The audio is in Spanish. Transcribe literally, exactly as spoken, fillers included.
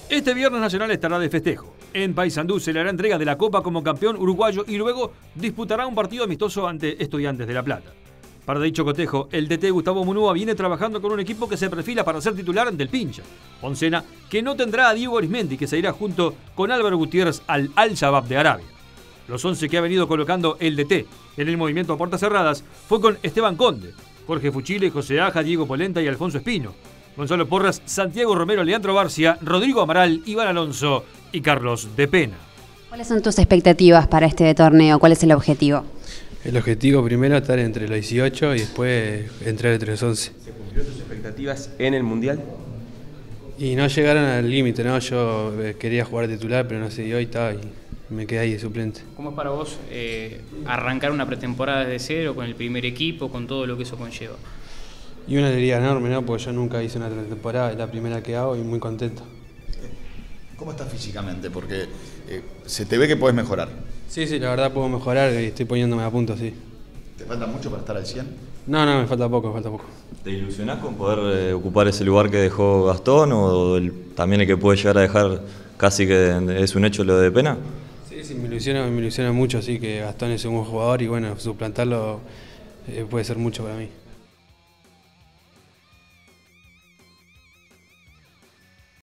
Este viernes Nacional estará de festejo. En Paysandú se le hará entrega de la Copa como campeón uruguayo y luego disputará un partido amistoso ante Estudiantes de La Plata. Para dicho cotejo, el D T Gustavo Munúa viene trabajando con un equipo que se perfila para ser titular del Pincha. Oncena que no tendrá a Diego Arismendi, que se irá junto con Álvaro Gutiérrez al Al-Shabaab de Arabia. Los once que ha venido colocando el D T en el movimiento a puertas cerradas fue con Esteban Conde, Jorge Fuchile, José Aja, Diego Polenta y Alfonso Espino, Gonzalo Porras, Santiago Romero, Leandro Barcia, Rodrigo Amaral, Iván Alonso y Carlos de Pena. ¿Cuáles son tus expectativas para este torneo? ¿Cuál es el objetivo? El objetivo primero es estar entre los dieciocho y después entrar entre los once. ¿Se cumplieron tus expectativas en el Mundial? Y no llegaron al límite, ¿no? Yo quería jugar titular, pero no se dio y estaba y me quedé ahí de suplente. ¿Cómo es para vos eh, arrancar una pretemporada desde cero, con el primer equipo, con todo lo que eso conlleva? Y una alegría enorme, ¿no? Porque yo nunca hice una pretemporada, es la primera que hago y muy contento. ¿Cómo estás físicamente? Porque eh, se te ve que podés mejorar. Sí, sí, la verdad puedo mejorar y estoy poniéndome a punto, sí. ¿Te falta mucho para estar al cien? No, no, me falta poco, me falta poco. ¿Te ilusionás con poder eh, ocupar ese lugar que dejó Gastón o el, también el que puede llegar a dejar casi que es un hecho lo de Pena? Sí, sí, me ilusiona, me ilusiona mucho, sí, que Gastón es un buen jugador y bueno, suplantarlo eh, puede ser mucho para mí.